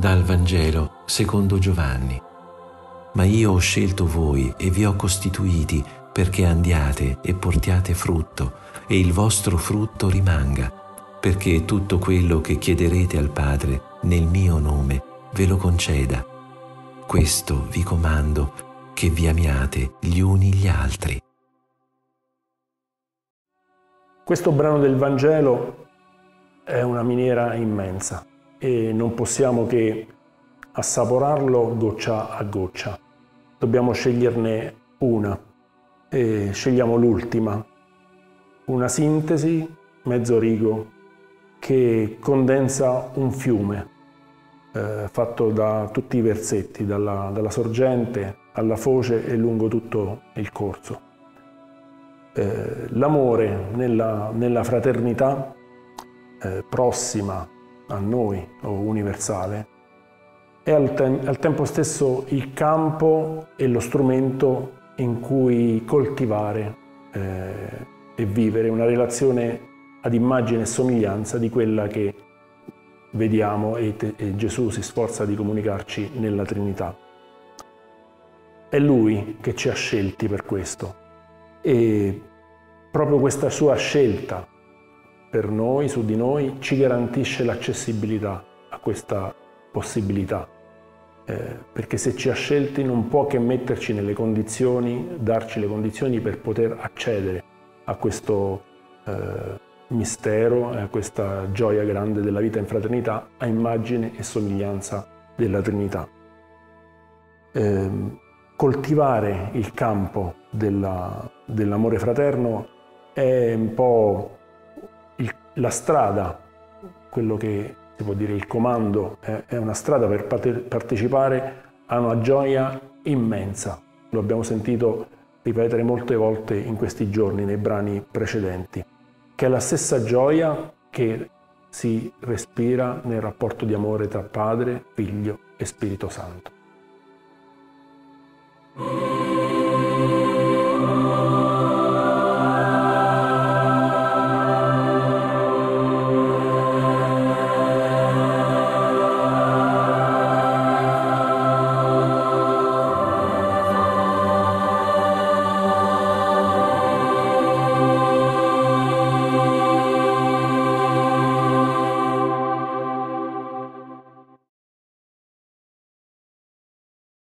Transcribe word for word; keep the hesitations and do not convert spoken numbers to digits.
Dal Vangelo secondo Giovanni. Ma io ho scelto voi e vi ho costituiti perché andiate e portiate frutto, e il vostro frutto rimanga, perché tutto quello che chiederete al Padre nel mio nome ve lo conceda. Questo vi comando, che vi amiate gli uni gli altri. Questo brano del Vangelo è una miniera immensa e non possiamo che assaporarlo goccia a goccia. Dobbiamo sceglierne una e scegliamo l'ultima, una sintesi, mezzo rigo, che condensa un fiume eh, fatto da tutti i versetti, dalla, dalla sorgente alla foce e lungo tutto il corso. Eh, l'amore nella, nella fraternità eh, prossima a noi o universale è al, te al tempo stesso il campo e lo strumento in cui coltivare eh, e vivere una relazione ad immagine e somiglianza di quella che vediamo e, e Gesù si sforza di comunicarci nella Trinità. È Lui che ci ha scelti per questo. E proprio questa sua scelta per noi, su di noi, ci garantisce l'accessibilità a questa possibilità. Eh, perché se ci ha scelti non può che metterci nelle condizioni, darci le condizioni per poter accedere a questo eh, mistero e a questa gioia grande della vita in fraternità, a immagine e somiglianza della Trinità. Eh, coltivare il campo della, dell'amore fraterno è un po' il, la strada, quello che si può dire il comando, è, è una strada per parte, partecipare a una gioia immensa. Lo abbiamo sentito ripetere molte volte in questi giorni, nei brani precedenti, che è la stessa gioia che si respira nel rapporto di amore tra Padre, Figlio e Spirito Santo.